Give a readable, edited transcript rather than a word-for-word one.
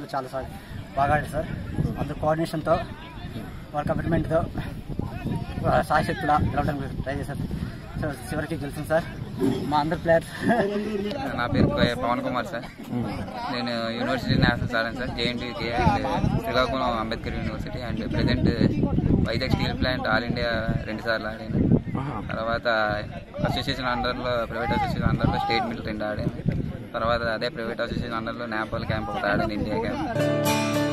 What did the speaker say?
ఆటలు చాలా బాగా ఆడారు సార్. అందరూ కోఆర్డినేషన్తో వాళ్ళ కమిట్మెంట్తో సాయశక్తులా గెలవడానికి ట్రై చేశారు సార్. చివరికి గెలిచింది సార్ మా అందరు ప్లేయర్స్. నా పేరు పవన్ కుమార్ సార్. నేను యూనివర్సిటీ నేషనల్స్ ఆడాను సార్. JNTUకి and Srikakulam Ambedkar university and present Vizag steel plant all India 2 సార్లు ఆడాను. తర్వాత అసోసియేషన్ అండర్లో ప్రైవేట్ అసోసియేషన్ అండర్లో స్టేట్ మిల్ 2 ఆడాను. తర్వాత అదే ప్రైవేట్ అసోసియేషన్ అండర్లో నేపాల్ క్యాంప్ ఒకటి ఆడాను, ఇండియా క్యాంప్.